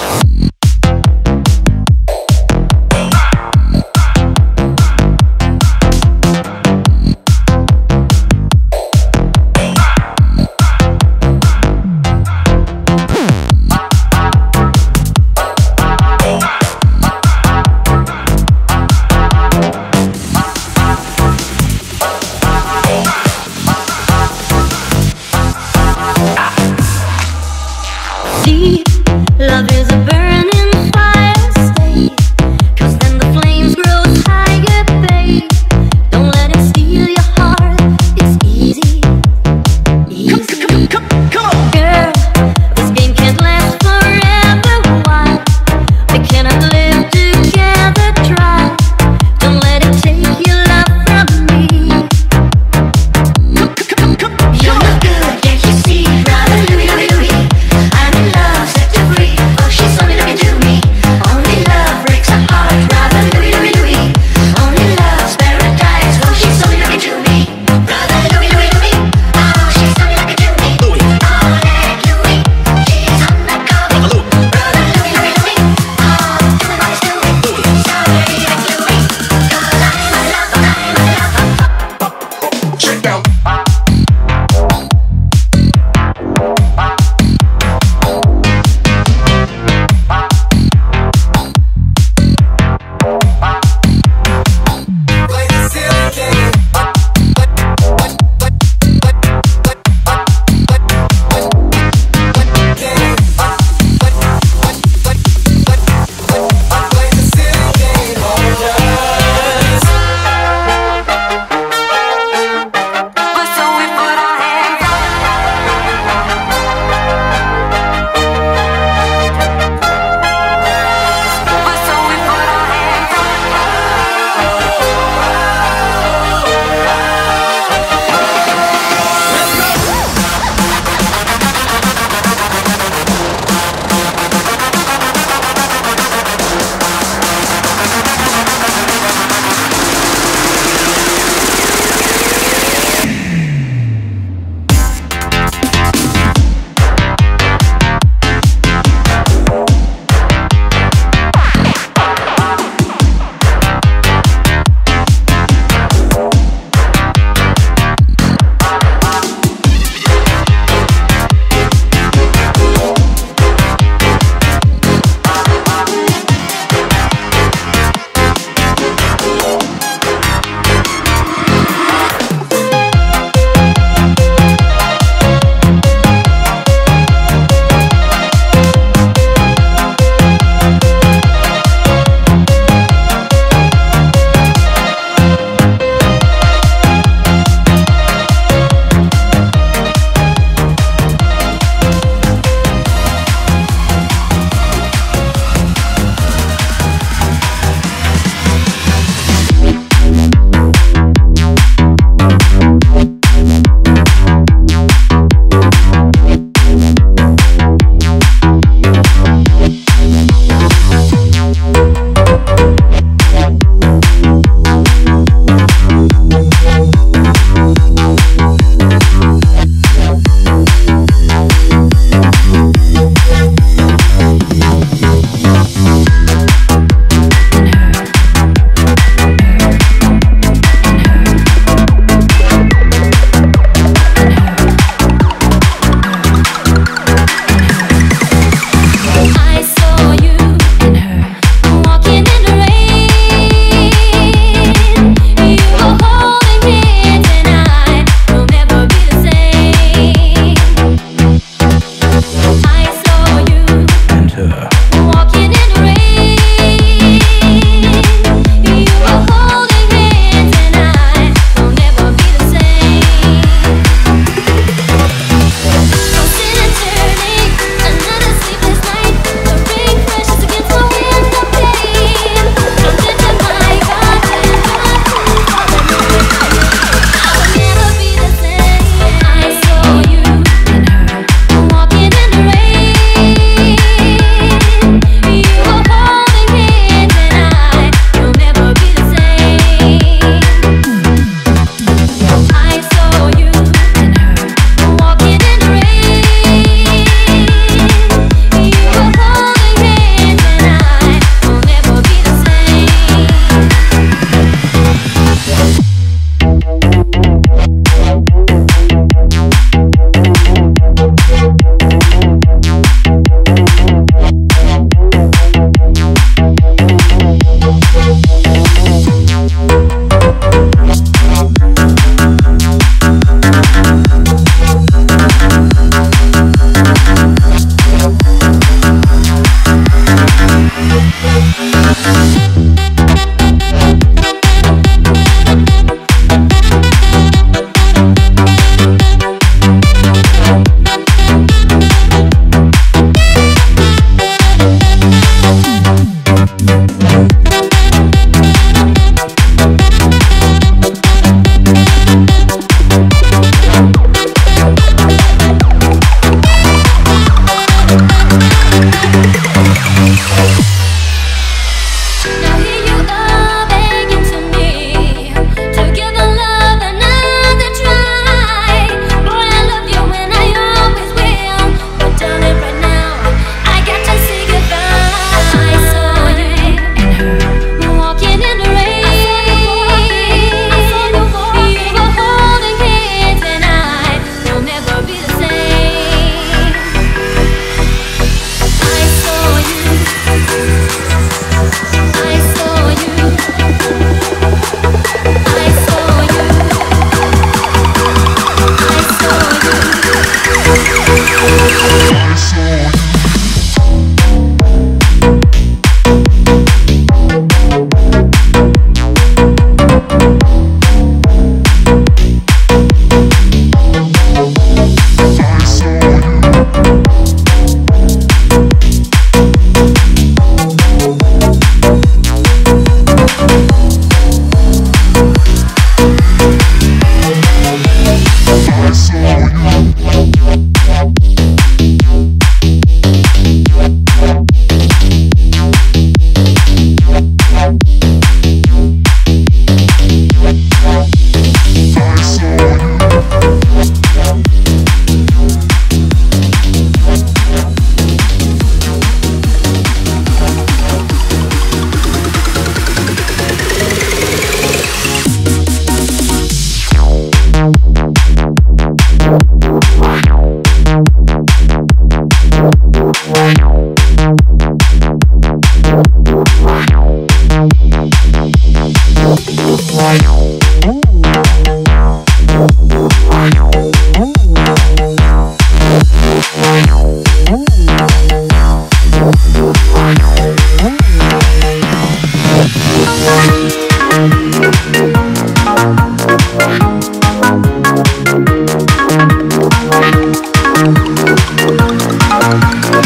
Love is a burning fire, stay, 'cause then the flames grow higher, babe. Don't let it steal your heart, it's easy, easy. Come on. Girl, this game can't last forever, why? We cannot live together, try. Don't let it take your love from me. You're no good, can't you see? Brother Louie, I'm in love, set to free. Oh, she's on it.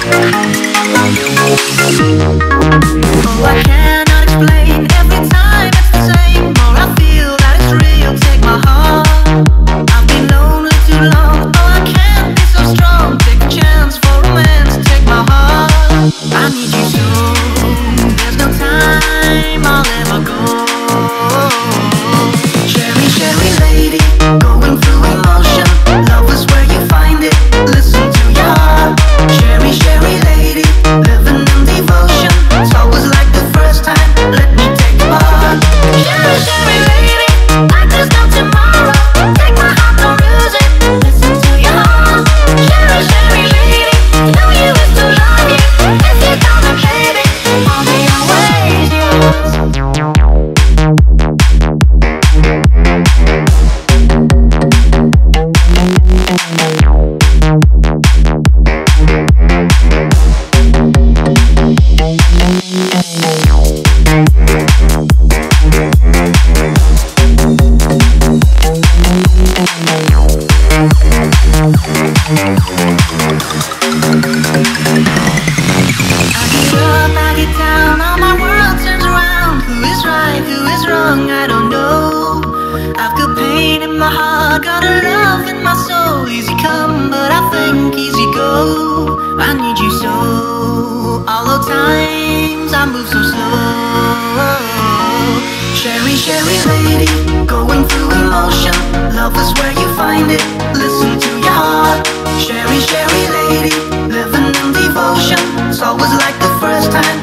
Oh, I cannot explain. Every time it's the same. More I feel that it's real. Take my heart. I've been lonely too long. Oh, I can't be so strong. Take a chance for romance. Take my heart. I need you so. There's no time I'll ever go. Cherry, cherry lady, going through emotion. Love is where you find it. Listen to your heart. Cherry, cherry lady, living in devotion. It's always like the first time. Let me take a part. Cherry, cherry lady, like there's no tomorrow. Take my heart, don't lose it. Listen to your heart. Cherry, cherry lady, know you is to love you. If you come and baby, I'll be always yours. I get down, all my world turns around. Who is right, who is wrong, I don't know. I've got pain in my heart, got a love in my soul. Easy come, but I think easy go. I need you so. Although times I move so slow. Cherry, cherry lady, going through emotion. Love is where you find it. Listen to your heart. Cherry, cherry lady, living in devotion. It's always like the first time.